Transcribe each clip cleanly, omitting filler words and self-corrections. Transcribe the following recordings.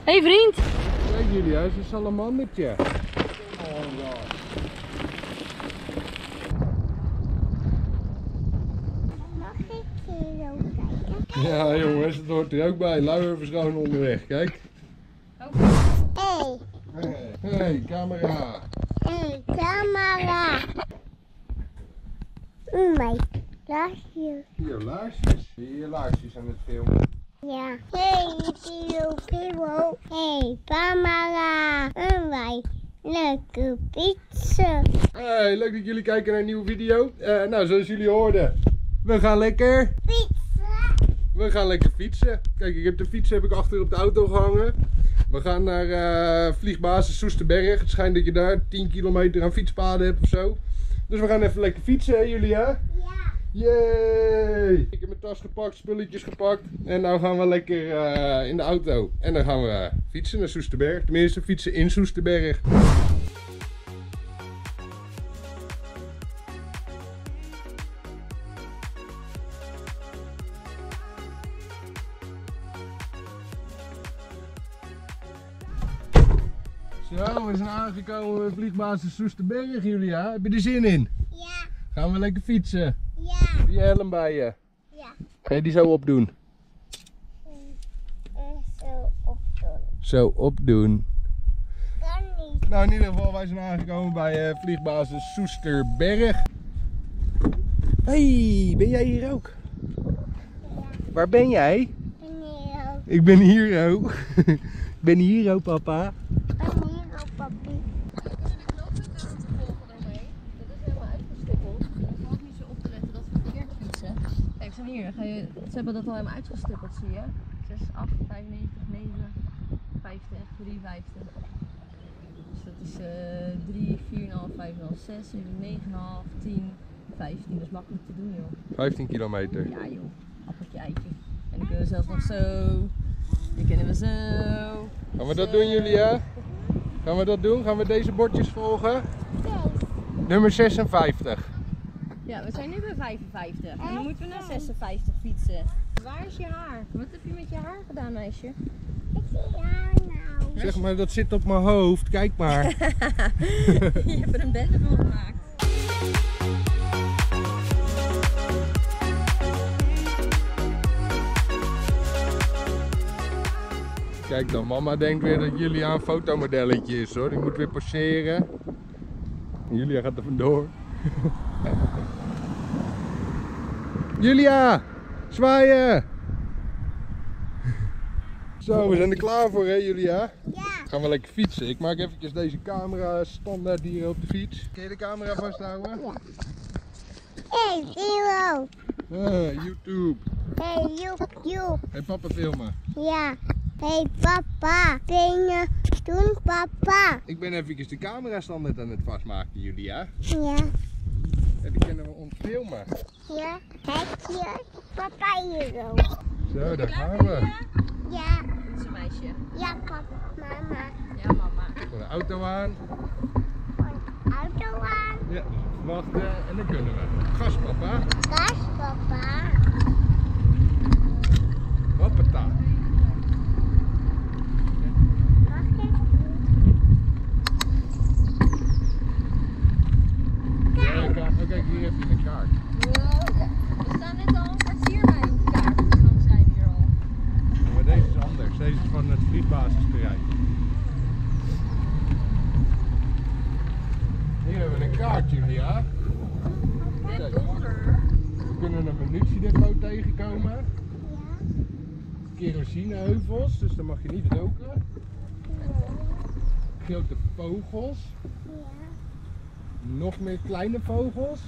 Hey vriend! Kijk jullie, hij is een salamandertje. Mag ik hier ook kijken? Ja jongens, het hoort er ook bij. Luier verschonen onderweg, kijk. Hey, Hey, camera. hey, camera. Mijn laarsjes. Hier, laarsjes. Hier, laarsjes aan het filmen. Ja. Hey, Pio. Hey, camera. Mijn leuke pizza. Hey, leuk dat jullie kijken naar een nieuwe video. Nou, zoals jullie hoorden, we gaan lekker. Pizza. We gaan lekker fietsen. Kijk, de fiets heb ik achter op de auto gehangen. We gaan naar vliegbasis Soesterberg. Het schijnt dat je daar 10 kilometer aan fietspaden hebt of zo. Dus we gaan even lekker fietsen, hè jullie, hè? Ja. Yay! Ik heb mijn tas gepakt, spulletjes gepakt. En nou gaan we lekker in de auto. En dan gaan we fietsen naar Soesterberg. Tenminste, fietsen in Soesterberg. Zo, we zijn aangekomen bij vliegbasis Soesterberg, Julia. Heb je er zin in? Ja. Gaan we lekker fietsen? Ja. Heb je helm bij je? Ja. Ga je die zo opdoen? Zo opdoen. Zo opdoen. Kan niet. Nou, in ieder geval, wij zijn aangekomen bij vliegbasis Soesterberg. Hey, ben jij hier ook? Waar ben jij? Meneer. Ik ben hier ook. Ik ben hier ook, papa. Meneer, papi. Kijk, zo hier. Ze hebben dat al helemaal uitgestippeld, zie je? 6, 8, 95, 9, 50, 3, 50. Dus dat is 3, 4,5, 5,5, 6, 7, 9,5, 10, 15. Dat is makkelijk te doen, joh. 15 kilometer. Ja, joh. Appeltje, eitje. En dan kunnen we zelfs nog zo. Die kunnen we zo. Gaan we dat doen, Julia? Gaan we dat doen? Gaan we deze bordjes volgen? Nummer 56. Ja, we zijn nu bij 55 en dan moeten we naar 56 fietsen. Waar is je haar? Wat heb je met je haar gedaan, meisje? Ik zie haar nou. Zeg maar, dat zit op mijn hoofd. Kijk maar. Je hebt er een bende van gemaakt. Kijk dan, mama denkt weer dat Julia een fotomodelletje is, hoor. Die moet weer poseren. Julia gaat er vandoor. Julia, zwaaien! Zo, we zijn er klaar voor, hè Julia? Ja. Gaan we lekker fietsen. Ik maak eventjes deze camera standaard hier op de fiets. Kun je de camera vasthouden? Hey, Pio. YouTube. Hey, you. Hey, papa filmen. Ja. Hey, papa. Dingen doen, papa. Ik ben eventjes de camera standaard aan het vastmaken, Julia. Ja. En die kunnen we ons filmen. Ja. Hekje. Papa hier ook. Zo, daar gaan we. Ja. Dat is een meisje. Ja, papa. Mama. Ja, mama. Voor de auto aan. Auto aan. Ja, wachten en dan kunnen we. Gas, papa. Gas, papa. Hoppata. Mag ik? Ja, kijk, hier heb je een kaart. We staan net al een kwartier bij een kaart. Dan zijn we hier al. Ja, maar deze is anders. Deze is van het vliegbasisterrein. Hier hebben we een kaart, Julia. Net donker. We kunnen een munitiedepot tegenkomen. Ja. Kerosineheuvels, dus dan mag je niet roken. Grote vogels. Ja. Nog meer kleine vogels.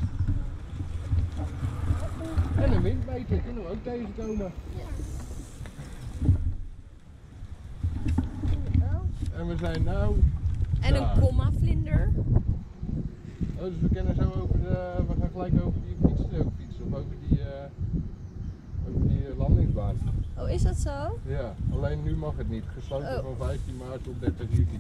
En een windmeter kunnen we ook tegenkomen. En we zijn nou... En daar. een komma-vlinder. Oh, dus we kunnen zo over de... We gaan gelijk over die fietsstrook fietsen. Of over die landingsbaan. Oh, is dat zo? Ja, alleen nu mag het niet. Gesloten Oh. van 15 maart tot 30 juli.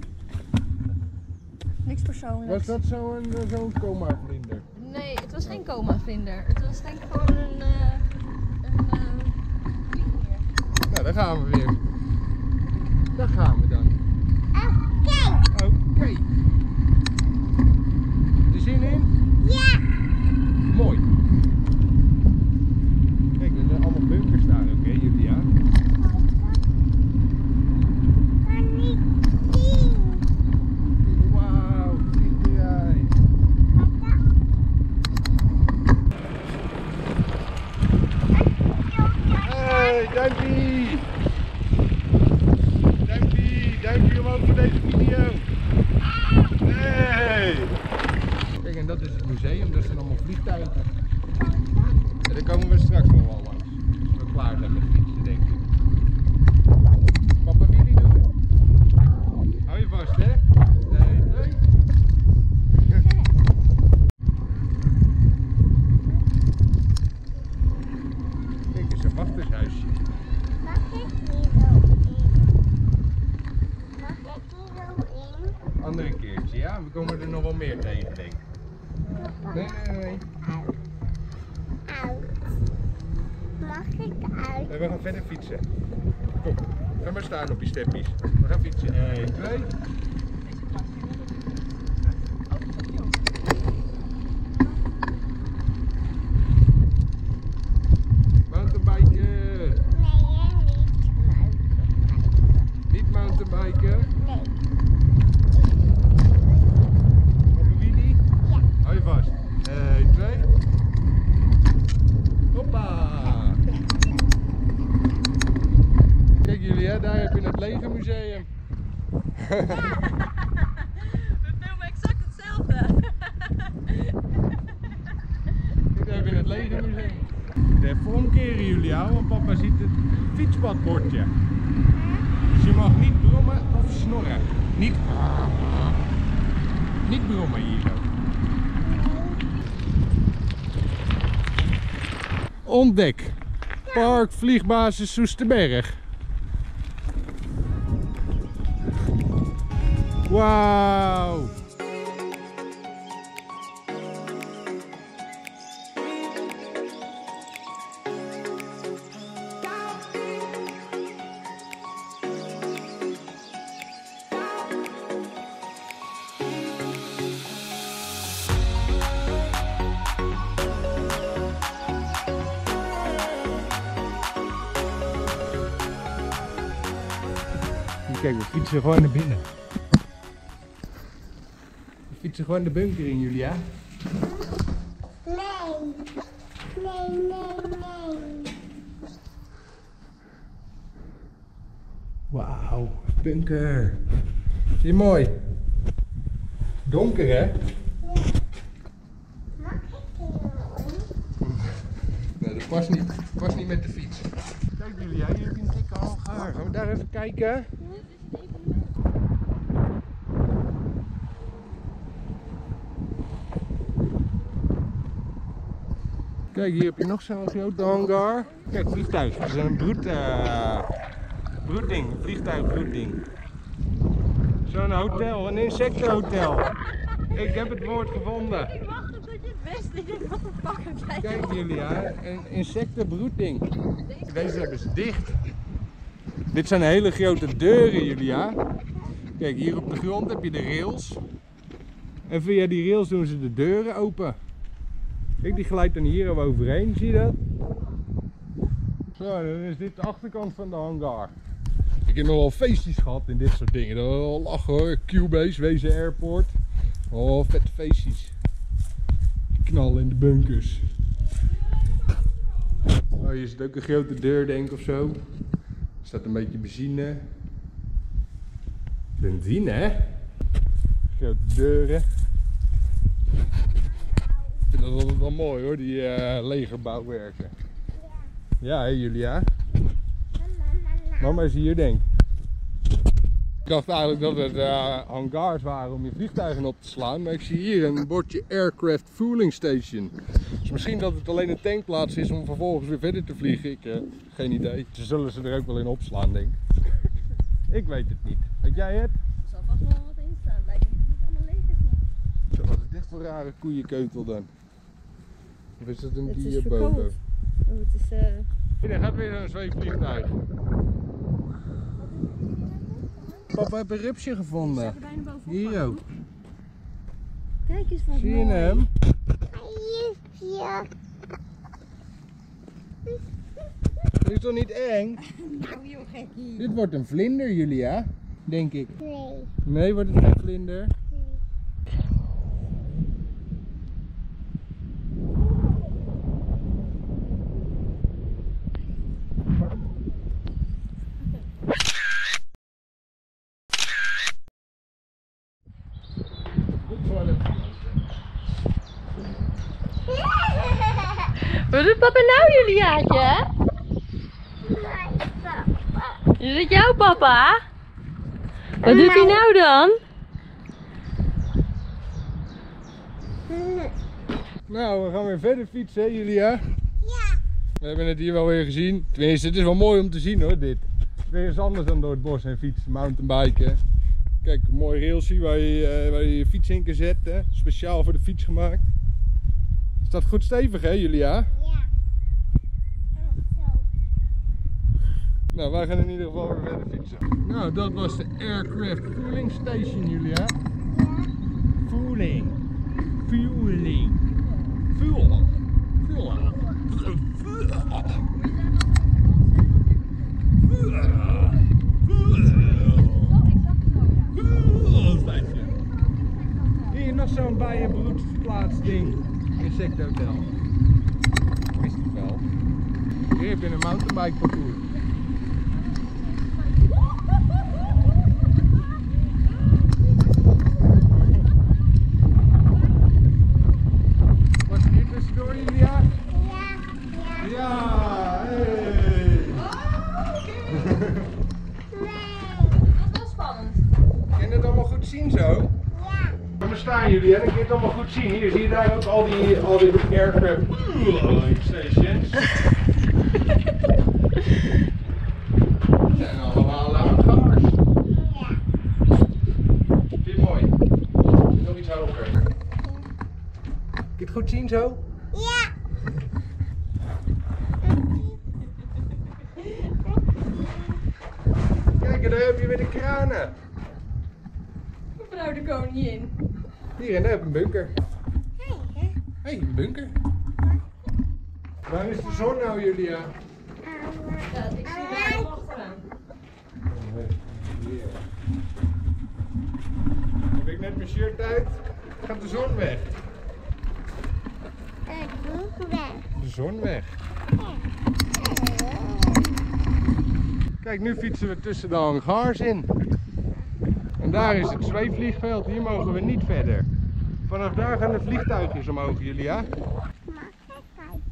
Niks persoonlijks. Was dat zo'n coma-vlinder? Nee, het was geen komma-vlinder. Het was denk ik gewoon een vliegdier. Nou, daar gaan we weer. Daar gaan we dan. Andere keertje, ja? We komen er nog wel meer tegen, denk ik. Nee. Uit. Mag ik uit? We gaan verder fietsen. Kom, ga maar staan op je steppies. We gaan fietsen. 1, 2. Mountainbiken. Niet mountainbiken. Nee. Op een wheelie? Ja. Hou je vast. 1, 2. Hoppa. Kijk jullie, hè? Daar heb je het Legermuseum. We filmen exact hetzelfde. Daar heb je het Legermuseum. Even omkeren jullie, hè? Want papa ziet het fietspadbordje. Dus je mag niet brommen of snorren. Niet brommen hier zo. Ontdek. Park Vliegbasis Soesterberg. Wauw. Kijk, we fietsen gewoon naar binnen. We fietsen gewoon de bunker in, Julia. Nee. Wauw, bunker. Zie je mooi? Donker, hè? Mag ik hier? Nee, dat past niet met de fiets. Kijk Julia, hier heb je een dikke hangar. Gaan we daar even kijken? Kijk, hier heb je nog zo'n grote hangar. Kijk, vliegtuig. Dat is een broedding, vliegtuigbroedding. Zo'n hotel, een insectenhotel. Ik heb het woord gevonden. Ik wacht op dat je het beste in dit wat pakken krijgt. Kijk Julia, een insectenbroedding. Deze hebben ze dicht. Dit zijn hele grote deuren, Julia. Kijk, hier op de grond heb je de rails. En via die rails doen ze de deuren open. Kijk, die glijdt dan hier overheen, zie je dat? Zo, dan is dit de achterkant van de hangar. Ik heb nog wel feestjes gehad in dit soort dingen. Dat was wel lachen hoor. Cubase, Wezen Airport. Oh, vette feestjes. Knallen in de bunkers. Oh, hier zit ook een grote deur, denk ik, of zo. Er staat een beetje benzine. Benzine, hè? Grote deuren. Ik vind dat altijd wel mooi hoor, die legerbouwwerken. Ja, hè, Julia? Mama is hier, denk ik. Ik dacht eigenlijk dat het hangars waren om je vliegtuigen op te slaan, maar ik zie hier een bordje Aircraft Fueling Station. Dus misschien dat het alleen een tankplaats is om vervolgens weer verder te vliegen. Ik geen idee. Ze zullen ze er ook wel in opslaan, denk ik. Ik weet het niet. Weet jij het? Er zal vast wel wat in staan. Lijkt me dat het allemaal leeg is nog. Zo, wat is dit voor rare koeienkeutel dan? Of is het een Het is dierbodo? verkoeld. Oh, het is Hier gaat weer zo'n zweefvliegtuig. Papa heeft een rupsje gevonden. er bijna bovenop. Hier ook. Kijk eens wat Zie je mooi. hem? Ja. Dat is toch niet eng? Nou joh, gekkie. Dit wordt een vlinder, Julia. Denk ik. Nee. Nee, wordt het geen vlinder? Wat doet papa nou, Juliaatje? Is het jouw papa? Wat doet hij nou dan? Nou, we gaan weer verder fietsen, hè, Julia? Ja. We hebben het hier wel weer gezien. Tenminste, het is wel mooi om te zien hoor, dit. Weer eens anders dan door het bos en fietsen, mountainbiken. Kijk, een mooi railsie waar je fiets in kan zetten. Speciaal voor de fiets gemaakt. Staat goed stevig hè Julia? Ja. Zo. Nou, wij gaan in ieder geval weer verder fietsen. Nou, dat was de Aircraft Fueling Station Julia. Ja. Fueling. Fueling. Fuel. Fuel. Hier nog zo'n bijenbroedplaatsding. Insecthotel. Wist ik wel. Hier heb je een mountainbike parcours. Was er hier tussendoor, Julia? Ja. Ja, hey. Dat is wel spannend. Kun je het allemaal goed zien zo? We staan jullie en dan kun je het allemaal goed zien. Hier zie je daar ook al die aircraft stations. Dat zijn allemaal hangars. Vind je het mooi? Nog iets hoger. Kun je het goed zien zo? Ja. Kijk, en daar heb je weer de kranen. Mevrouw de koningin. Hier en daar heb je een bunker. Hé, een bunker. Waar is de zon nou, Julia? Ja, ik zie daar helemaal achteraan. Heb ik net mijn shirt uit? Gaat de zon weg? De zon weg. Kijk, nu fietsen we tussen de hangars in. En daar is het zweefvliegveld. Hier mogen we niet verder. Vanaf daar gaan de vliegtuigjes omhoog, Julia. Mag ik kijken?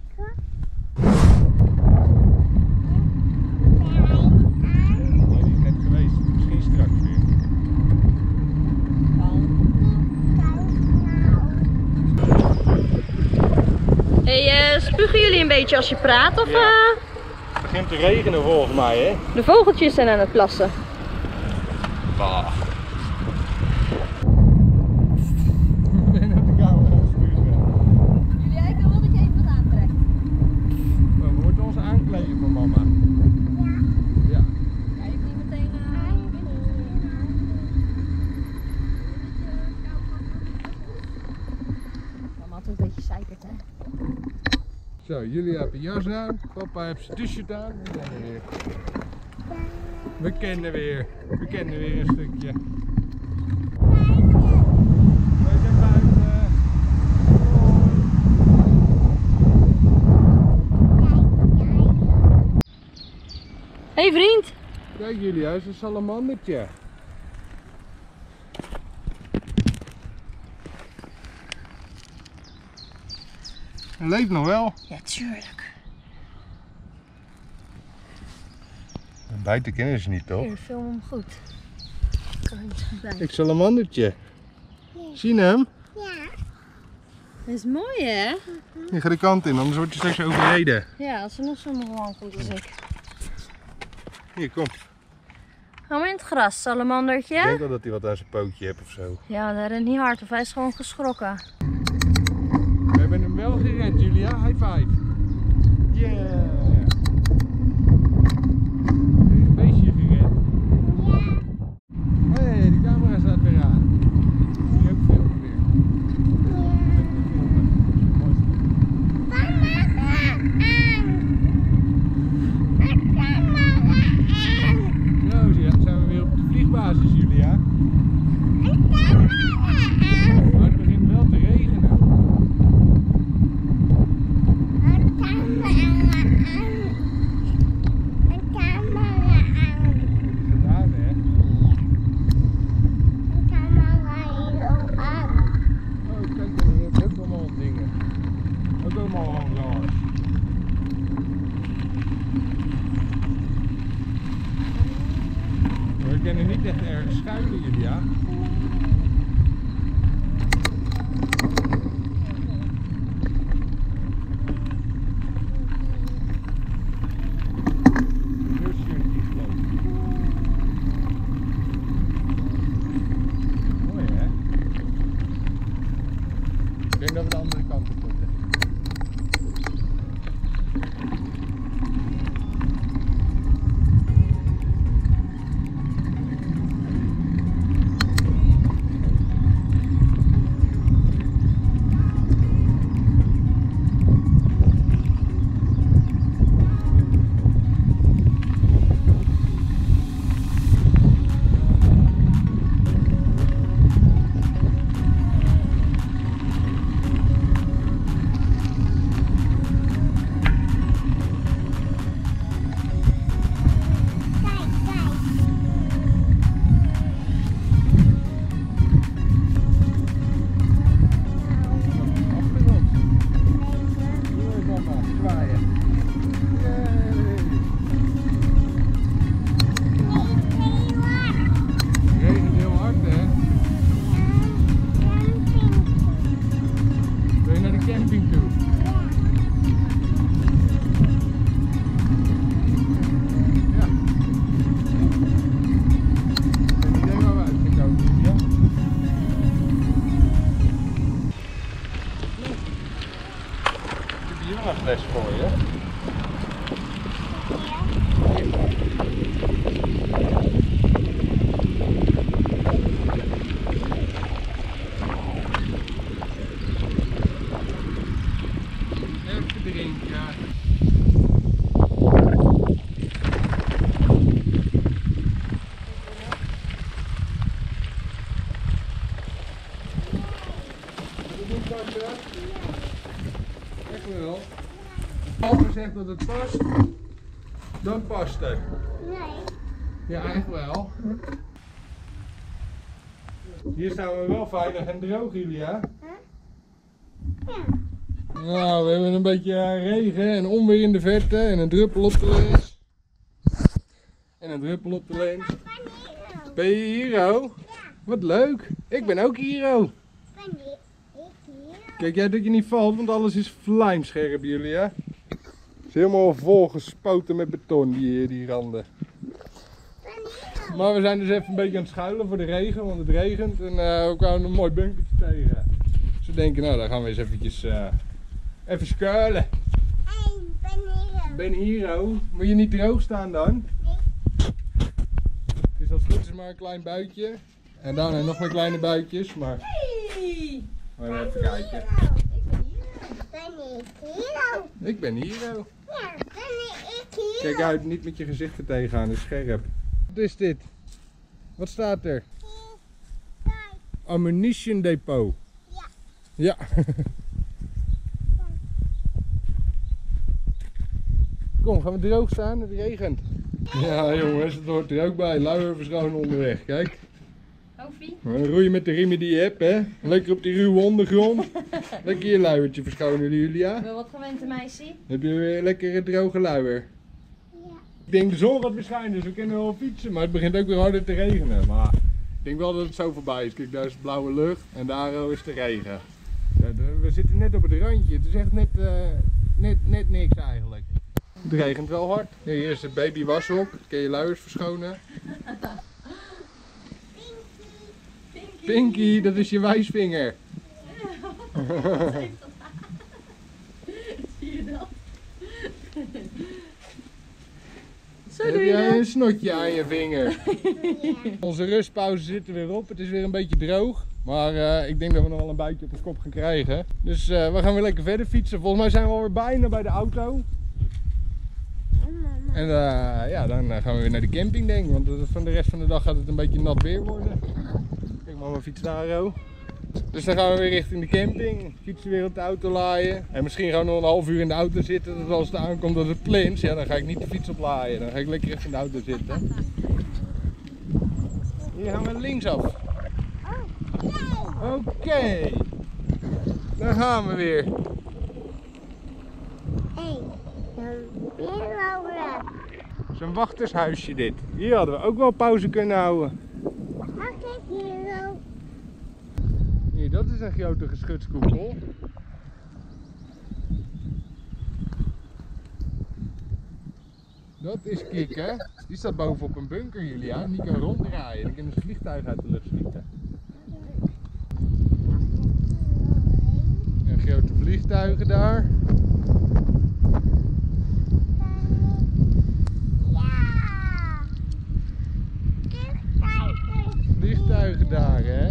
Nee, die is net geweest. Misschien straks weer. Hey, spugen jullie een beetje als je praat of Ja. Het begint te regenen volgens mij, hè? de vogeltjes zijn aan het plassen? Bah. En dat de camera gestuurd werd. Julia, ik wil wel dat je even wat aantrekt. We moeten ons aankleden voor mama. Ja. Ja, je moet niet meteen Mama had een beetje zeikert, hè? Zo, Julia heeft een jas aan, papa heeft zijn t-shirt aan. We kennen weer een stukje. We zijn buiten. Hey vriend! Kijk Julia, is een salamandertje. Hij leeft nog wel. Ja, tuurlijk. Buiten kennen ze niet toch? Hier, film hem goed. Kan je goed bij. Kijk, salamandertje. Zie je hem? Ja. Dat is mooi, hè? Je gaat de kant in, anders wordt je straks overreden. Ja, als er nog zo'n man komt als ik. Hier, kom. Ga maar in het gras, salamandertje. Ik denk wel dat hij wat aan zijn pootje heeft of zo. Ja, hij rent niet hard of hij is gewoon geschrokken. We hebben hem wel gerend, Julia. High five. Yeah. Een beestje gerend. Hé, hey, de camera staat weer aan. Die ook filmen weer. Zo, zijn we weer op de vliegbasis, Julia. Maar het begint wel te regenen. Gedaan, hè? Oh, kijk, je hebt ook allemaal dingen. Ook allemaal hangars. We kunnen niet echt ergens schuilen, Julia. papa zegt dat het past, dan past het. Nee. Ja, echt wel. Hier staan we wel veilig en droog, Julia. Ja. Nou, we hebben een beetje regen en onweer in de verte en een druppel op de lens. En een druppel op de lens. Ben je Hero? Wat leuk. Ik ben ook Hero. Ben ik hier? Kijk jij dat je niet valt, want alles is vlijmscherp, Julia. Het is helemaal volgespoten met beton, die randen. Ben hier? Maar we zijn dus even een beetje aan het schuilen voor de regen, want het regent. En we kwamen een mooi bunkertje tegen. Dus we denken, nou dan gaan we eens eventjes even schuilen. Hey, ben hier? Ben Hero. Moet je niet droog staan dan? Nee. Het is als het goed is maar een klein buitje. En daarna nog meer kleine buitjes, maar Hey! even kijken. Ben ik hier? Ik ben Hero. Ja, ben ik hier? Kijk uit, niet met je gezicht er tegenaan, het is scherp. Wat is dit? Wat staat er? Kijk. Ammunition depot. Ja. Ja. Kom, gaan we droog staan? Het regent. Ja jongens, het hoort er ook bij. Luier verschonen onderweg, kijk. Hoofie? Roeien met de riemen die je hebt, hè. Lekker op die ruwe ondergrond. Lekker je luiertje verschonen, Julia. Wel wat gewend, meisje. Dan heb je weer lekker een droge luier. Ja. Ik denk de zon gaat weer schijnen, dus we kunnen wel fietsen, maar het begint ook weer harder te regenen. Maar ik denk wel dat het zo voorbij is. Kijk, daar is blauwe lucht en daar is de regen. Ja, we zitten net op het randje, het is echt net niks eigenlijk. Het regent wel hard. Ja, hier is het baby washok, dan kun je luiers verschonen. Pinky, dat is je wijsvinger. Zie je dat? Zo Heb doe je jij dat. een snotje aan je vinger? Ja. Onze rustpauze zit er weer op. Het is weer een beetje droog. Maar ik denk dat we nog wel een buitje op de kop gaan krijgen. Dus we gaan weer lekker verder fietsen. Volgens mij zijn we alweer bijna bij de auto. En ja, dan gaan we weer naar de camping denk ik. Want van de rest van de dag gaat het een beetje nat weer worden. Kijk maar, mijn fiets daar. Dus dan gaan we weer richting de camping. Fietsen weer op de auto laaien. En misschien gaan we nog een half uur in de auto zitten. Dat als het aankomt dat het plint, ja, dan ga ik niet de fiets oplaaien. Dan ga ik lekker even in de auto zitten. Hier gaan we linksaf. Oké. Daar gaan we weer. Hey, weer Laura. Zo'n wachtershuisje dit. Hier hadden we ook wel pauze kunnen houden. Mag ik hier? Hier, dat is een grote geschutskoepel. Dat is Kikker. Die staat bovenop een bunker, Julia. En die kan ronddraaien. Dan kunnen ze vliegtuigen uit de lucht schieten. En grote vliegtuigen daar. Ja. Vliegtuigen daar, hè.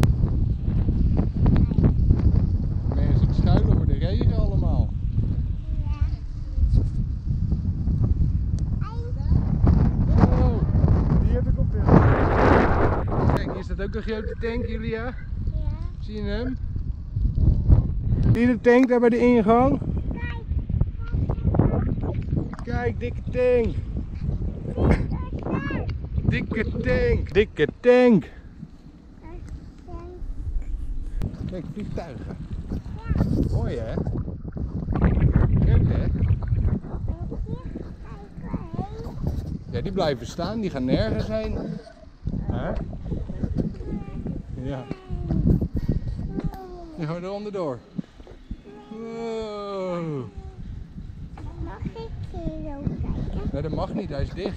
Mensen het schuilen voor de regen allemaal. Oh, die heb ik op beeld. Kijk, hier staat ook een grote tank, Julia. Ja. Zie je hem? Zie je de tank daar bij de ingang? Kijk, dikke tank. Dikke tank. Dikke tank. Kijk, vliegtuigen. Mooi hè? Kijk hè? Ja, die blijven staan, die gaan nergens heen. Hè? Ja. Die gaan er onderdoor. Wow. Mag ik hier ook kijken? Nee, dat mag niet, hij is dicht.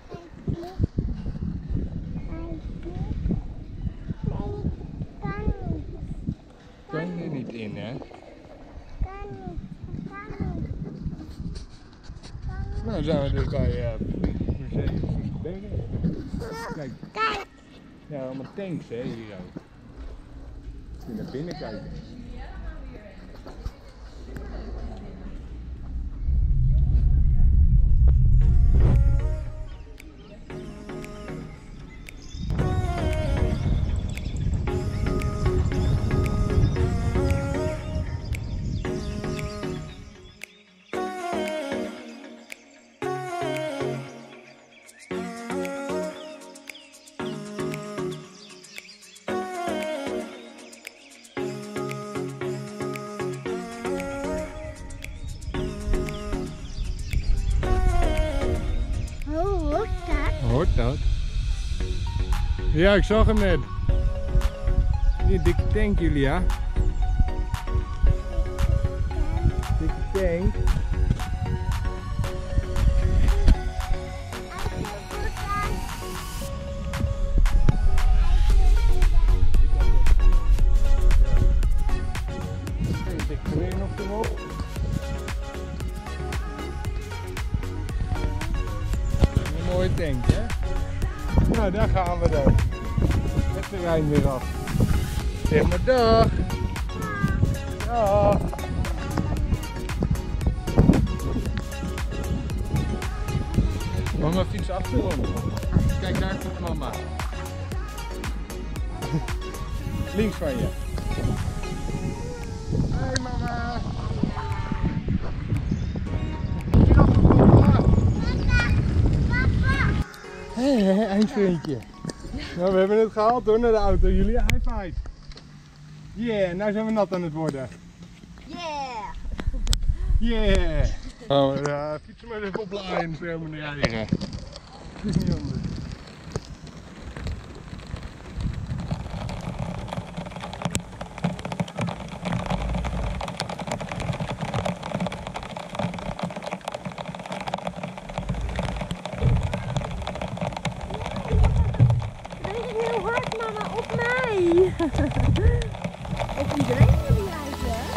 Kan er niet in, hè? Nou, dan zijn we dus bij Museum Soesterberg. Kijk, Kijk, ja, allemaal tanks, hè, hier ook. Kun je naar binnen kijken. Ja, ik zag hem net. Die dikke tank, Julia. Dikke tank. Ik weer nog erop. Een mooie tank, hè? Nou, daar gaan we dan. Het terrein weer af. Zeg maar dag. Dag. Mama fiets achterom. Kijk, daar komt mama. Links van je. Hey mama. Hé, eindvriendje. Nou, we hebben het gehaald hoor, naar de auto. Julia, high five. Yeah, nou zijn we nat aan het worden. Yeah! Yeah. Oh, fietsen maar even oplaaien, zo meneer Eigen. Het is niet anders. Heel hard, mama, op mij! Op iedereen jullie eigenlijk.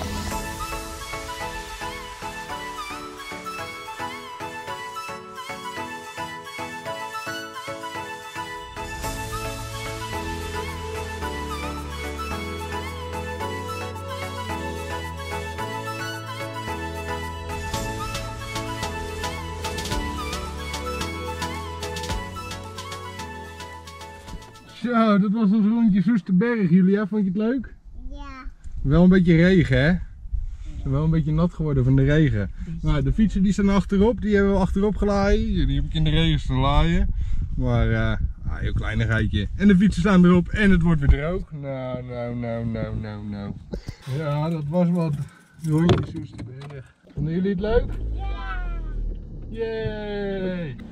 Zo, dat was ons rondje Soesterberg, Julia. Vond je het leuk? Ja. Wel een beetje regen, hè? Ze zijn wel een beetje nat geworden van de regen. Nou, de fietsen die staan achterop, die hebben we achterop gelaaien. Die heb ik in de regen staan laaien. Maar, heel kleinigheidje. En de fietsen staan erop en het wordt weer droog. Nou. Ja, dat was wat. Rondje Soesterberg. Vonden jullie het leuk? Ja. Yay!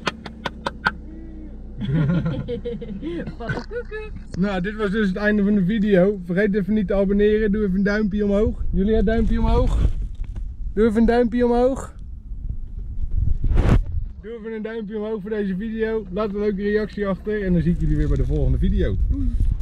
Pannenkoeken. Nou, dit was dus het einde van de video. Vergeet even niet te abonneren. Doe even een duimpje omhoog. Julia, duimpje omhoog. Doe even een duimpje omhoog. Doe even een duimpje omhoog voor deze video. Laat een leuke reactie achter en dan zie ik jullie weer bij de volgende video. Doei!